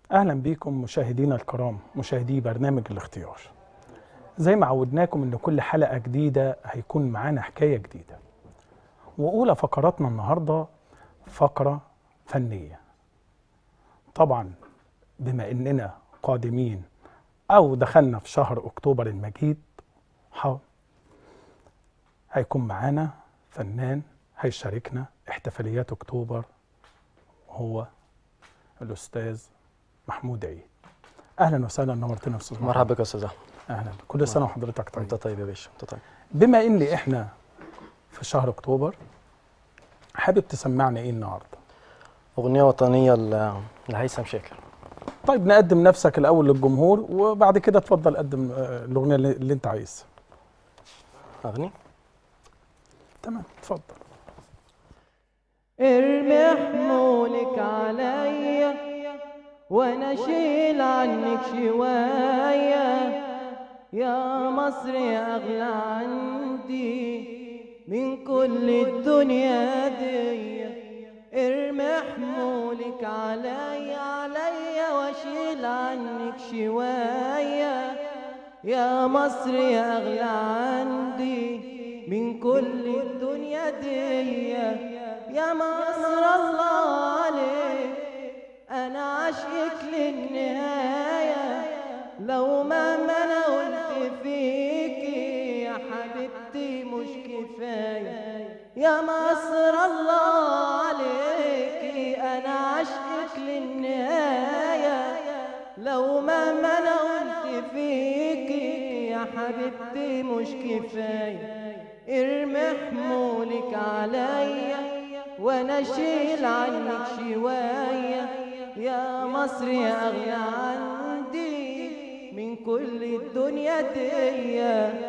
أهلا بكم مشاهدينا الكرام، مشاهدي برنامج الاختيار. زي ما عودناكم إن كل حلقة جديدة هيكون معانا حكاية جديدة. وأولى فقراتنا النهاردة فقرة فنية. طبعا بما إننا قادمين أو دخلنا في شهر أكتوبر المجيد، هيكون معانا فنان هيشاركنا احتفاليات أكتوبر، هو الأستاذ محمود عيد. أهلا وسهلا، نورتنا يا أستاذ محمود. مرحبا بك يا استاذ احمد. اهلا، كل سنه وحضرتك طيب. انت طيب يا باشا، انت طيب. بما ان احنا في شهر اكتوبر، حابب تسمعنا ايه النهارده؟ اغنيه وطنيه لهيثم شاكر. طيب نقدم نفسك الاول للجمهور وبعد كده اتفضل قدم الاغنيه اللي انت عايزها. اغني. تمام، اتفضل. ارمي حمولك عليا وانا اشيل عنك شوية، يا مصر يا اغلى عندي من كل الدنيا دي. ارمي حمولك عليا واشيل عنك شوية، يا مصر يا اغلى عندي من كل الدنيا دي. يا مصر الله عليك انا عاشقك للنهاية، لو مهما انا قلت فيكي يا حبيبتي مش كفاية. يا مصر الله عليكي انا عاشقك للنهاية، لو مهما انا قلت فيكي يا حبيبتي مش كفاية. ارمي حمولك عليا وانا اشيل عنك شوية، يا مصر يا اغلى عندي من كل الدنيا دي.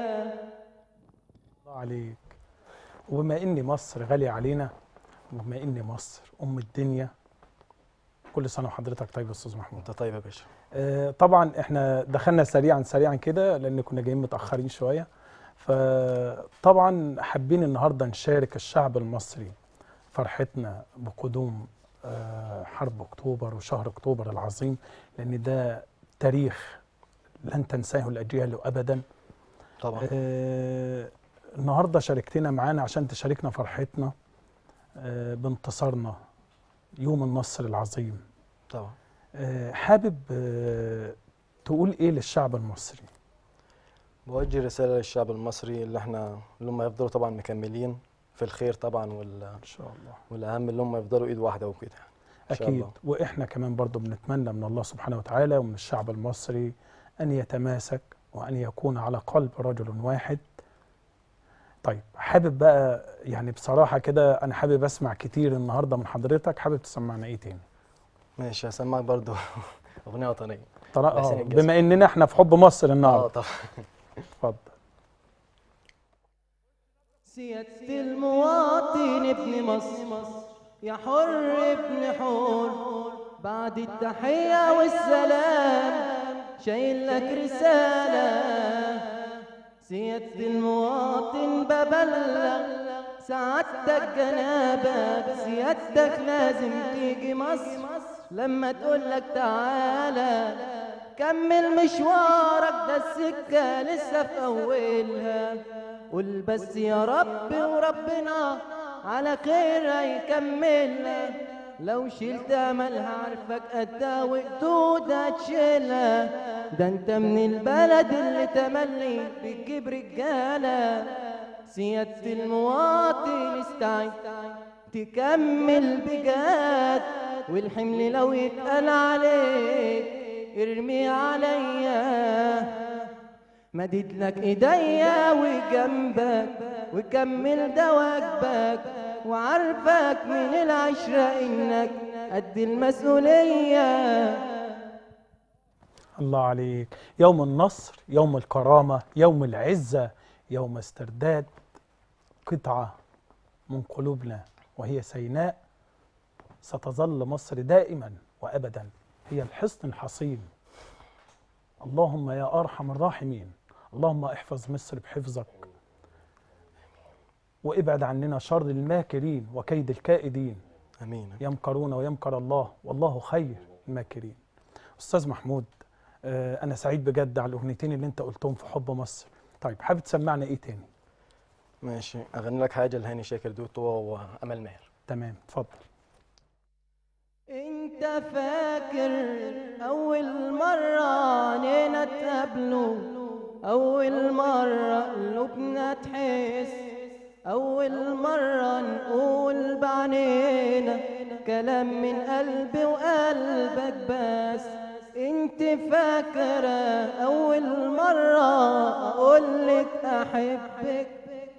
الله عليك. وبما ان مصر غاليه علينا، وبما ان مصر ام الدنيا، كل سنه وحضرتك طيب يا استاذ محمود. انت طيب يا باشا. طبعا احنا دخلنا سريعا كده لان كنا جايين متاخرين شويه، فطبعا حابين النهارده نشارك الشعب المصري فرحتنا بقدوم حرب اكتوبر وشهر اكتوبر العظيم، لان ده تاريخ لن تنساه الاجيال ابدا. طبعا. النهارده شاركتنا معانا عشان تشاركنا فرحتنا بانتصارنا يوم النصر العظيم. طبعا. حابب تقول ايه للشعب المصري؟ بوجه رساله للشعب المصري اللي هم يفضلوا طبعا مكملين في الخير طبعا ان شاء الله، والاهم اللي هم يفضلوا ايد واحده وكده ان شاء اكيد. الله. واحنا كمان برضو بنتمنى من الله سبحانه وتعالى ومن الشعب المصري ان يتماسك وان يكون على قلب رجل واحد. طيب حابب بقى يعني بصراحه كده انا حابب اسمع كتير النهارده من حضرتك، حابب تسمعنا ايه تاني؟ ماشي، هسمعك برضو اغنيه وطنيه. بما اننا احنا في حب مصر النهارده. طبعا. اتفضل. سيادة المواطن ابن مصر، يا حر ابن حور، بعد التحية والسلام شايل لك رسالة. سيادة المواطن ببلغ سعادتك جنابك، سيادتك لازم تيجي مصر لما تقولك تعالى كمل مشوارك، ده السكة لسه في أولها. قول بس يا رب وربنا على خير هيكملها، لو شلت املها عارفك قدها وقدود هتشيلها. ده انت من البلد اللي تملي بتجيب رجاله. سيادة المواطن استعد تكمل بجد، والحمل لو يتقال عليك ارمي عليا. مدد لك ايديا وجنبك وكمل ده واجبك، وعارفك من العشرة انك قد المسؤولية. الله عليك. يوم النصر، يوم الكرامة، يوم العزة، يوم استرداد قطعة من قلوبنا وهي سيناء. ستظل مصر دائما وأبدا هي الحصن الحصين. اللهم يا أرحم الراحمين، اللهم احفظ مصر بحفظك، وابعد عننا شر الماكرين وكيد الكائدين. امين. يمكرون ويمكر الله والله خير الماكرين. استاذ محمود، انا سعيد بجد على الاغنيتين اللي انت قلتهم في حب مصر. طيب حابب تسمعنا ايه تاني؟ ماشي، اغني لك حاجه لهاني شاكر دوتو وامل ماهر. تمام، اتفضل. انت فاكر اول مرة عنينا اتقابلوا، اول مرة قلوبنا تحس، اول مرة نقول بعنينا كلام من قلبي وقلبك بس. انت فاكرة اول مرة اقولك احبك،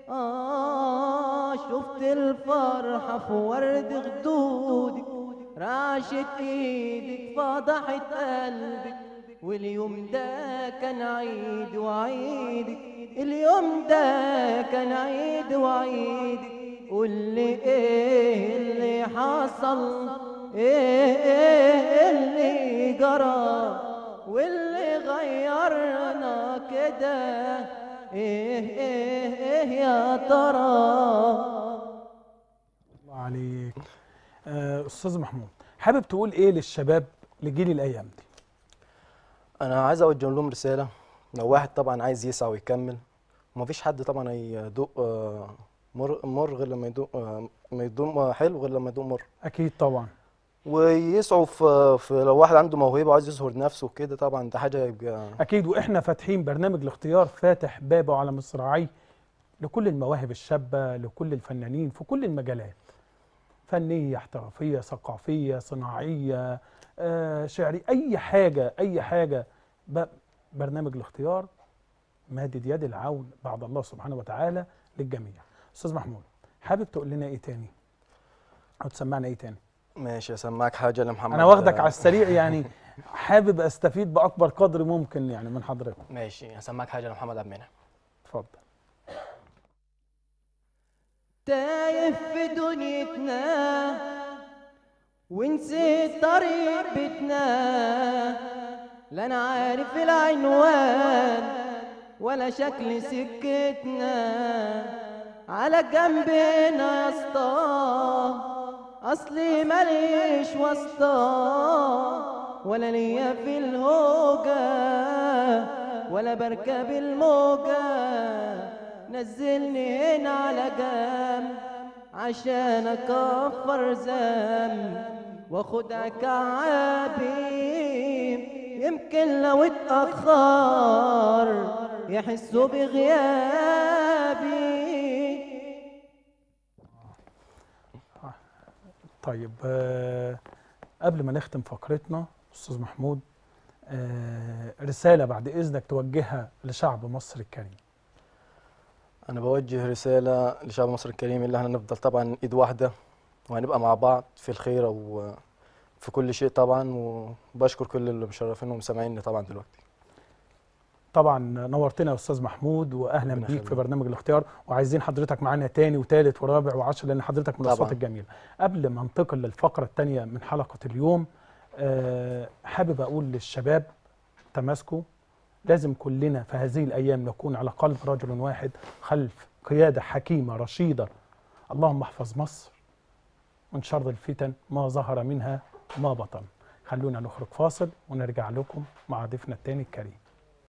شفت الفرحة في ورد خدودك، رعشت ايدك فضحت قلبك، واليوم ده كان عيد وعيدك، اليوم ده كان عيد وعيدك. قولي ايه اللي حصل، ايه اللي جرى، واللي غيرنا كده، ايه يا ترى. الله عليك. استاذ محمود، حابب تقول ايه للشباب لجيل الايام دي؟ انا عايز اوجه لهم رساله. لو واحد طبعا عايز يسعى ويكمل، ومفيش حد طبعا هيدوق مر غير لما يدوق ما يدوق حلو غير لما يدوق مر. اكيد طبعا. ويسعوا في لو واحد عنده موهبه وعايز يظهر نفسه كده، طبعا ده حاجه يبقى اكيد، واحنا فاتحين برنامج الاختيار فاتح بابه على مصراعيه لكل المواهب الشابه، لكل الفنانين في كل المجالات، فنيه، احترافيه، ثقافيه، صناعيه، شعري، اي حاجه اي حاجه. برنامج الاختيار مادد يد العون بعد الله سبحانه وتعالى للجميع. استاذ محمود، حابب تقول لنا ايه تاني او تسمعنا ايه تاني؟ ماشي. اسمعك حاجه لمحمد. انا واخدك على السريع يعني، حابب استفيد باكبر قدر ممكن يعني من حضرتك. ماشي، اسمعك حاجه لمحمد عبد المنعم. اتفضل. تايه في دنيتنا ونسيت طريق بيتنا، لا انا عارف العنوان ولا شكل سكتنا، على جنبنا يا اسطى اصلي ماليش واسطة، ولا ليا في الهوجة ولا بركب الموجة، نزلني هنا على جنب عشان اكفر ذنب واخدك عابي، يمكن لو اتأخر يحسوا بغيابي. طيب قبل ما نختم فقرتنا استاذ محمود، رسالة بعد اذنك توجهها لشعب مصر الكريم. انا بوجه رساله لشعب مصر الكريم اللي احنا نفضل طبعا ايد واحده، وهنبقى مع بعض في الخير وفي كل شيء طبعا. وبشكر كل اللي مشرفين ومسامعيني طبعا دلوقتي. طبعا نورتنا يا استاذ محمود، واهلا بيك في برنامج الاختيار، وعايزين حضرتك معانا تاني وتالت ورابع وعشر لان حضرتك من الاصوات الجميله. قبل ما ننتقل للفقره الثانيه من حلقه اليوم، حابب اقول للشباب تماسكوا، لازم كلنا في هذه الايام نكون على قلب رجل واحد خلف قياده حكيمه رشيده. اللهم احفظ مصر من شر الفتن ما ظهر منها ما بطن. خلونا نخرج فاصل ونرجع لكم مع ضيفنا الثاني الكريم.